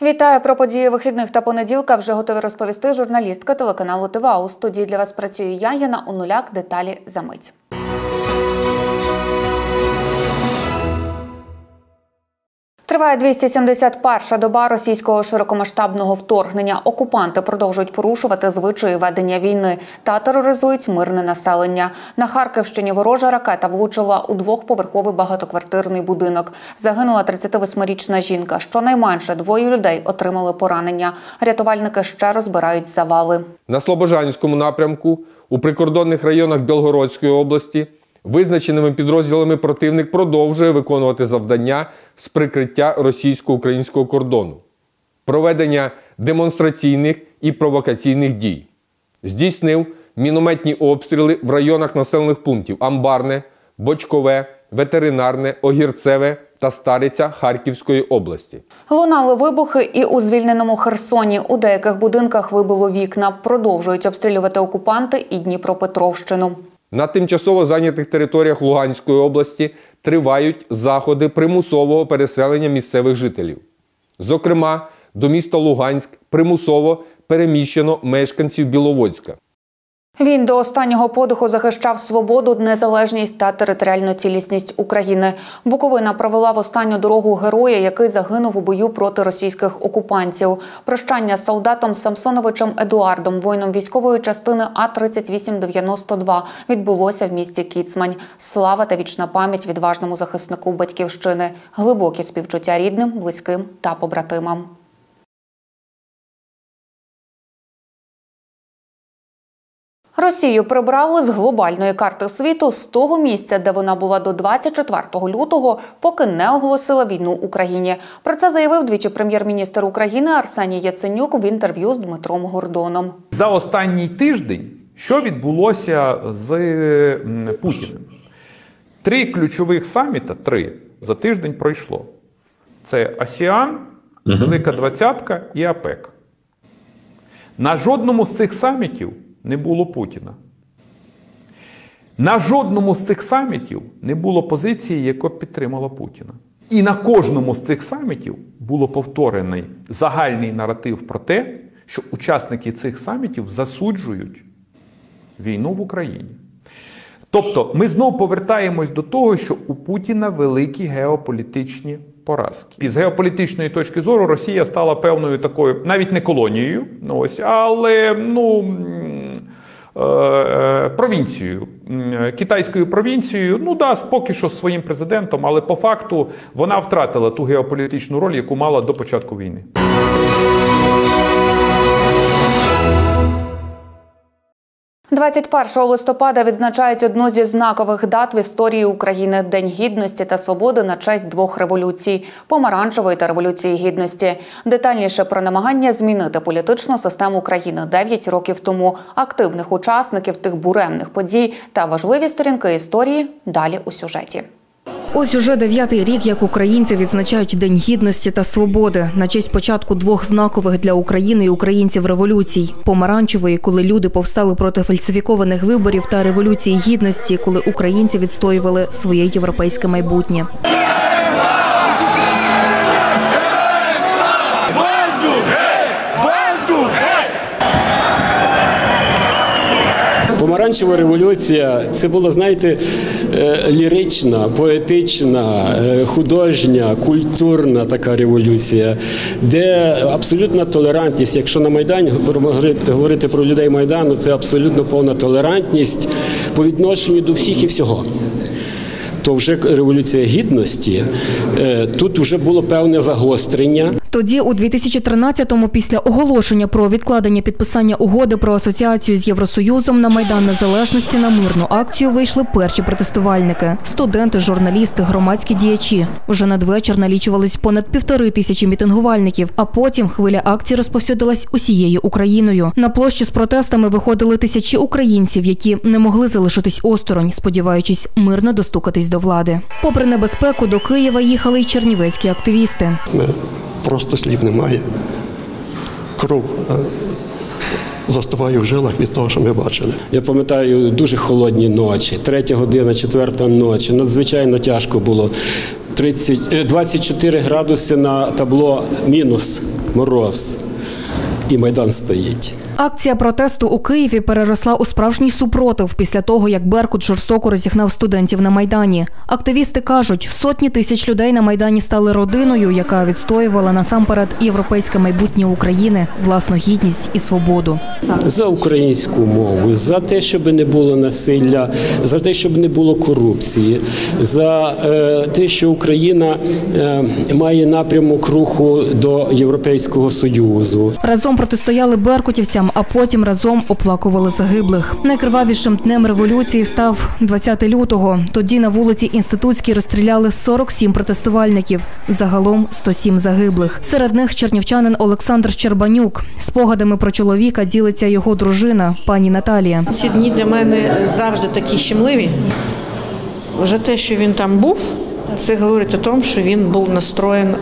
Вітаю! Про події вихідних та понеділка вже готові розповісти журналістка телеканалу ТВА. У студії для вас працює я, Яна Онуляк. Деталі за мить. Триває 271-ша доба російського широкомасштабного вторгнення. Окупанти продовжують порушувати звичаї ведення війни та тероризують мирне населення. На Харківщині ворожа ракета влучила у двохповерховий багатоквартирний будинок. Загинула 38-річна жінка. Щонайменше 2 людей отримали поранення. Рятувальники ще розбирають завали. На Слобожанському напрямку у прикордонних районах Білгородської області визначеними підрозділами противник продовжує виконувати завдання з прикриття російсько-українського кордону, проведення демонстраційних і провокаційних дій. Здійснив мінометні обстріли в районах населених пунктів Амбарне, Бочкове, Ветеринарне, Огірцеве та Стариця Харківської області. Лунали вибухи і у звільненому Херсоні. У деяких будинках вибило вікна. Продовжують обстрілювати окупанти і Дніпропетровщину. На тимчасово зайнятих територіях Луганської області тривають заходи примусового переселення місцевих жителів. Зокрема, до міста Луганськ примусово переміщено мешканців Біловодська. Він до останнього подиху захищав свободу, незалежність та територіальну цілісність України. Буковина провела в останню дорогу героя, який загинув у бою проти російських окупантів. Прощання з солдатом Самсоновичем Едуардом, воїном військової частини А3892, відбулося в місті Кіцмань. Слава та вічна пам'ять відважному захиснику Батьківщини. Глибокі співчуття рідним, близьким та побратимам. Росію прибрали з глобальної карти світу з того місця, де вона була до 24 лютого, поки не оголосила війну Україні. Про це заявив двічі прем'єр-міністр України Арсеній Яценюк в інтерв'ю з Дмитром Гордоном. За останній тиждень що відбулося з Путіним? 3 ключових саміта, 3, за тиждень пройшло. Це АСЕАН, Велика Двадцятка і АПЕК. На жодному з цих самітів не було Путіна. На жодному з цих самітів не було позиції, яка підтримала Путіна. І на кожному з цих самітів було повторений загальний наратив про те, що учасники цих самітів засуджують війну в Україні. Тобто ми знову повертаємось до того, що у Путіна великі геополітичні поразки. І з геополітичної точки зору Росія стала певною такою, навіть не колонією, але провінцією, китайською провінцією, поки що своїм президентом, але по факту вона втратила ту геополітичну роль, яку мала до початку війни. 21 листопада відзначають одну зі знакових дат в історії України – День Гідності та Свободи на честь 2 революцій – Помаранчевої та Революції Гідності. Детальніше про намагання змінити політичну систему країни 9 років тому, активних учасників тих буремних подій та важливі сторінки історії далі у сюжеті. Ось уже 9-й рік, як українці відзначають День Гідності та Свободи на честь початку 2 знакових для України і українців революцій. Помаранчевої, коли люди повстали проти фальсифікованих виборів, та Революції Гідності, коли українці відстоювали своє європейське майбутнє. Помаранчева революція – це була, знаєте, лірична, поетична, художня, культурна така революція, де абсолютна толерантність. Якщо на Майдані говорити про людей Майдану, це абсолютно повна толерантність по відношенню до всіх і всього. То вже Революція Гідності, тут вже було певне загострення. Тоді, у 2013-му, після оголошення про відкладення підписання угоди про асоціацію з Євросоюзом, на Майдан Незалежності на мирну акцію вийшли перші протестувальники – студенти, журналісти, громадські діячі. Вже надвечір налічувалось понад 1500 мітингувальників, а потім хвиля акцій розповсюдилась усією Україною. На площі з протестами виходили тисячі українців, які не могли залишитись осторонь, сподіваючись мирно достукатись до влади. Попри небезпеку, до Києва їхали й чернівецькі активісти. Просто слів немає. Кров застиває в жилах від того, що ми бачили. Я пам'ятаю дуже холодні ночі, 3 година, 4 ночі. Надзвичайно тяжко було. 24 градуси на табло мінус. мороз, і Майдан стоїть. Акція протесту у Києві переросла у справжній супротив після того, як Беркут жорстоко розігнав студентів на Майдані. Активісти кажуть, сотні тисяч людей на Майдані стали родиною, яка відстоювала насамперед європейське майбутнє України, власну гідність і свободу. За українську мову, за те, щоб не було насилля, за те, щоб не було корупції, за те, що Україна має напрямок руху до Європейського Союзу. Разом протистояли беркутівцям, а потім разом оплакували загиблих. Найкривавішим днем революції став 20 лютого. Тоді на вулиці Інститутській розстріляли 47 протестувальників. Загалом 107 загиблих. Серед них чернівчанин Олександр Щербанюк. Спогадами про чоловіка ділиться його дружина, пані Наталія. Ці дні для мене завжди такі щемливі. Вже те, що він там був, це говорить про те, що він був настроєн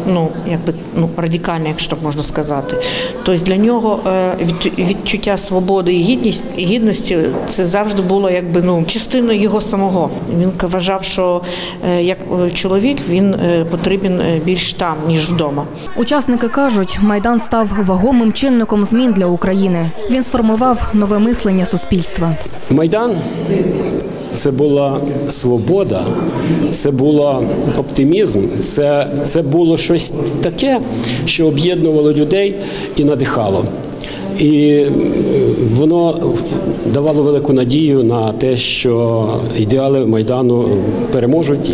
радикально, якщо так можна сказати. Тобто для нього відчуття свободи і гідності це завжди було частиною його самого. Він вважав, що як чоловік він потрібен більш там, ніж вдома. Учасники кажуть, Майдан став вагомим чинником змін для України. Він сформував нове мислення суспільства. Майдан – це була свобода, це був оптимізм, це було щось таке, що об'єднувало людей і надихало. І воно давало велику надію на те, що ідеали Майдану переможуть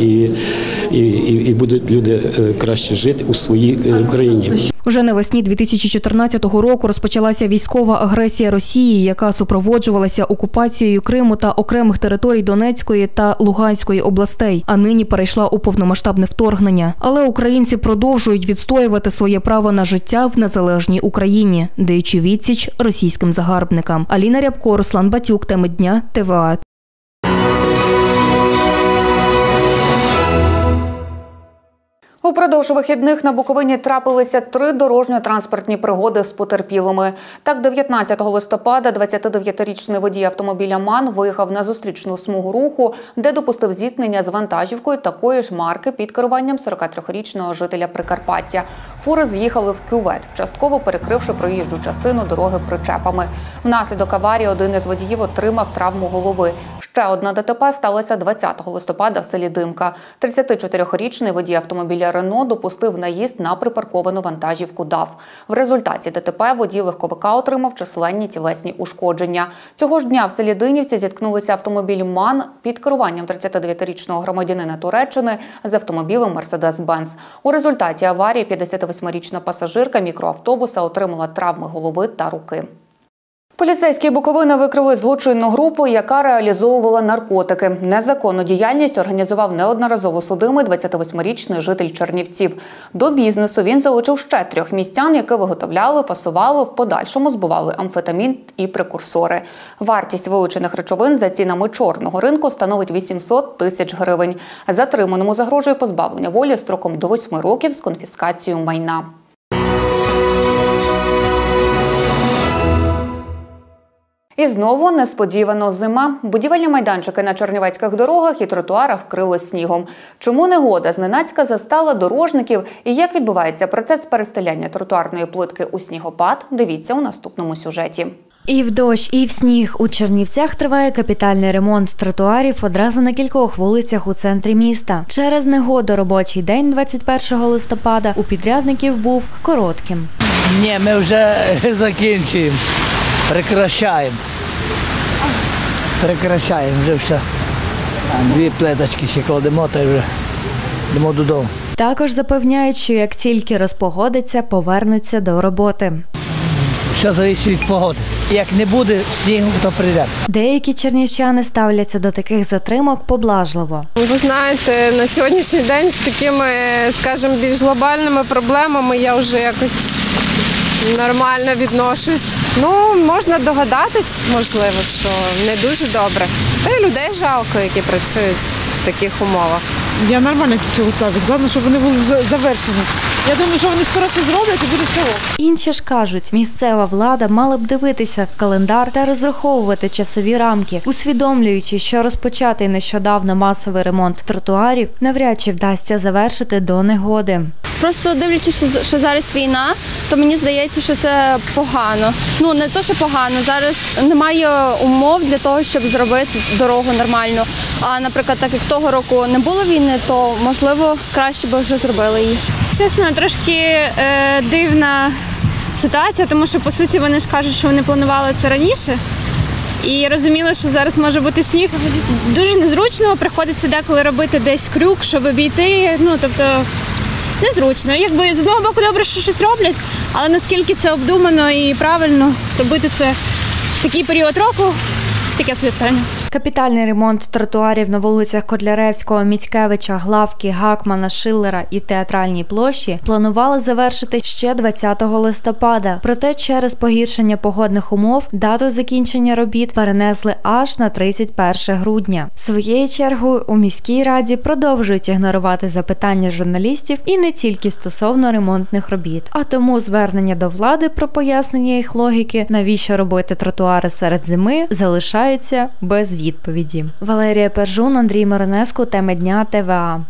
і будуть люди краще жити у своїй країні. Вже навесні 2014 року розпочалася військова агресія Росії, яка супроводжувалася окупацією Криму та окремих територій Донецької та Луганської областей, а нині перейшла у повномасштабне вторгнення. Але українці продовжують відстоювати своє право на життя в незалежній Україні, даючи відсіч російським загарбникам. Аліна Рябко, Руслан Батюк, теми дня, ТВА. Упродовж вихідних на Буковині трапилися 3 дорожньо-транспортні пригоди з потерпілими. Так, 19 листопада 29-річний водій автомобіля МАН виїхав на зустрічну смугу руху, де допустив зіткнення з вантажівкою такої ж марки під керуванням 43-річного жителя Прикарпаття. Фури з'їхали в кювет, частково перекривши проїжджу частину дороги причепами. Внаслідок аварії один із водіїв отримав травму голови. Ще одна ДТП сталося 20 листопада в селі Димка. 34-річний водій автомобіля Рено допустив наїзд на припарковану вантажівку ДАФ. В результаті ДТП водій легковика отримав численні тілесні ушкодження. Цього ж дня в селі Динівці зіткнулися автомобіль МАН під керуванням 39-річного громадянина Туреччини з автомобілем Мерседес-Бенц. У результаті аварії 58-річна пасажирка мікроавтобуса отримала травми голови та руки. Поліцейські Буковини викрили злочинну групу, яка реалізовувала наркотики. Незаконну діяльність організував неодноразово судимий 28-річний житель Чернівців. До бізнесу він залучив ще 3 містян, які виготовляли, фасували, в подальшому збували амфетамін і прекурсори. Вартість вилучених речовин за цінами чорного ринку становить 800 тисяч гривень. Затриманому загрожує позбавлення волі строком до 8 років з конфіскацією майна. І знову несподівано зима. Будівельні майданчики на чернівецьких дорогах і тротуарах вкрило снігом. Чому негода зненацька застала дорожників і як відбувається процес перестеляння тротуарної плитки у снігопад, дивіться у наступному сюжеті. І в дощ, і в сніг. У Чернівцях триває капітальний ремонт тротуарів одразу на кількох вулицях у центрі міста. Через негоду робочий день 21 листопада у підрядників був коротким. Ні, ми вже закінчуємо. Прекращаємо вже все. 2 плиточки ще кладемо, та вже йдемо додому. Також запевняють, що як тільки розпогодиться, повернуться до роботи. Все залежить від погоди. Як не буде снігу, то прийде. Деякі чернівчани ставляться до таких затримок поблажливо. Ви знаєте, на сьогоднішній день з такими, скажімо, більш глобальними проблемами я вже якось нормально відношусь. Можна догадатись, можливо, що не дуже добре. Та й людей жалко, які працюють в таких умовах. Я нормально до цього ставлюсь. Головне, щоб вони були завершені. Я думаю, що вони скоро це зроблять і буде все ок. Інші ж кажуть, місцева влада мала б дивитися в календар та розраховувати часові рамки, усвідомлюючи, що розпочатий нещодавно масовий ремонт тротуарів навряд чи вдасться завершити до негоди. Просто дивлячись, що зараз війна, то мені здається, що це погано. Ну, не то, що погано, зараз немає умов для того, щоб зробити дорогу нормальну. А, наприклад, так як того року не було війни, то, можливо, краще би вже зробили її. Чесно, трошки дивна ситуація, тому що, по суті, вони ж кажуть, що вони планували це раніше. І розуміли, що зараз може бути сніг. Дуже незручно, приходиться деколи робити десь крюк, щоб обійти, ну, тобто незручно. Якби з одного боку добре, що щось роблять, але наскільки це обдумано і правильно робити це в такий період року, таке собі питання. Капітальний ремонт тротуарів на вулицях Котляревського, Міцкевича, Главки, Гакмана, Шиллера і Театральній площі планували завершити ще 20 листопада. Проте через погіршення погодних умов дату закінчення робіт перенесли аж на 31 грудня. Своєю чергою у міській раді продовжують ігнорувати запитання журналістів і не тільки стосовно ремонтних робіт. А тому звернення до влади про пояснення їх логіки, навіщо робити тротуари серед зими, залишаються без відповіді. Валерія Пержун, Андрій Миронеско, теми дня, ТВА.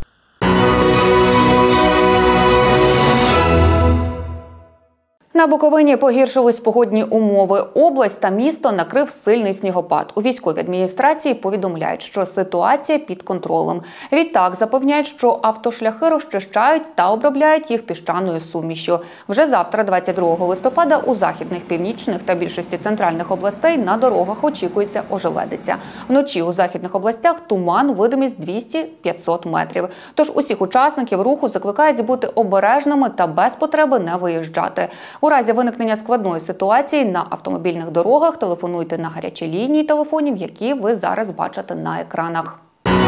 На Буковині погіршились погодні умови. Область та місто накрив сильний снігопад. У військовій адміністрації повідомляють, що ситуація під контролем. Відтак запевняють, що автошляхи розчищають та обробляють їх піщаною сумішю. Вже завтра, 22 листопада, у західних, північних та більшості центральних областей на дорогах очікується ожеледиця. Вночі у західних областях туман, видимість 200-500 метрів. Тож усіх учасників руху закликають бути обережними та без потреби не виїжджати. У разі виникнення складної ситуації на автомобільних дорогах телефонуйте на гарячі лінії телефонів, які ви зараз бачите на екранах.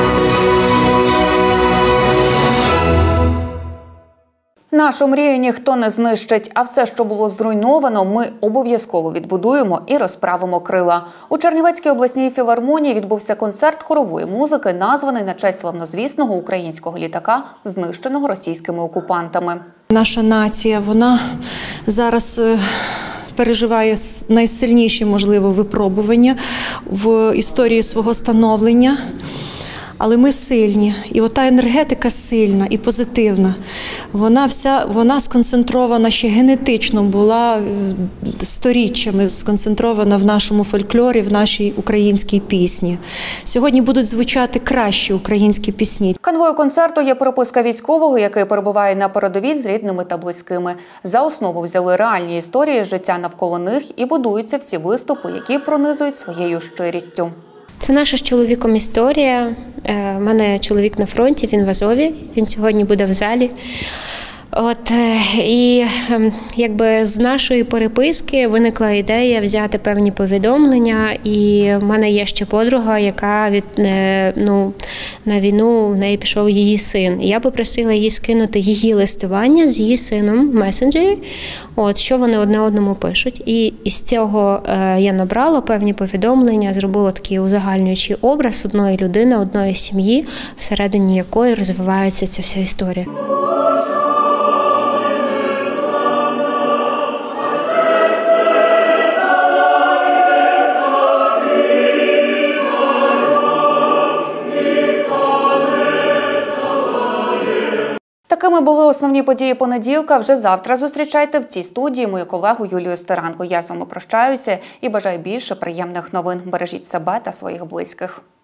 Нашу мрію ніхто не знищить, а все, що було зруйновано, ми обов'язково відбудуємо і розправимо крила. У Чернівецькій обласній філармонії відбувся концерт хорової музики, названий на честь славнозвісного українського літака, знищеного російськими окупантами. Наша нація, вона зараз переживає найсильніші, можливо, випробування в історії свого становлення. Але ми сильні, і ота енергетика сильна і позитивна. Вона сконцентрована ще генетично, була сторіччями сконцентрована в нашому фольклорі, в нашій українській пісні. Сьогодні будуть звучати кращі українські пісні. Канвою концерту є переписка військового, який перебуває на передовій з рідними та близькими. За основу взяли реальні історії життя навколо них і будуються всі виступи, які пронизують своєю щирістю. Це наша з чоловіком історія. У мене чоловік на фронті, він в Азові, він сьогодні буде в залі. І якби з нашої переписки виникла ідея взяти певні повідомлення, і в мене є ще подруга, яка на війну, в неї пішов її син. І я попросила її скинути її листування з її сином в месенджері, що вони одне одному пишуть. І з цього я набрала певні повідомлення, зробила такий узагальнюючий образ одної людини, одної сім'ї, всередині якої розвивається ця вся історія. Такими були основні події понеділка. Вже завтра зустрічайте в цій студії мою колегу Юлію Стеранко. Я з вами прощаюся і бажаю більше приємних новин. Бережіть себе та своїх близьких.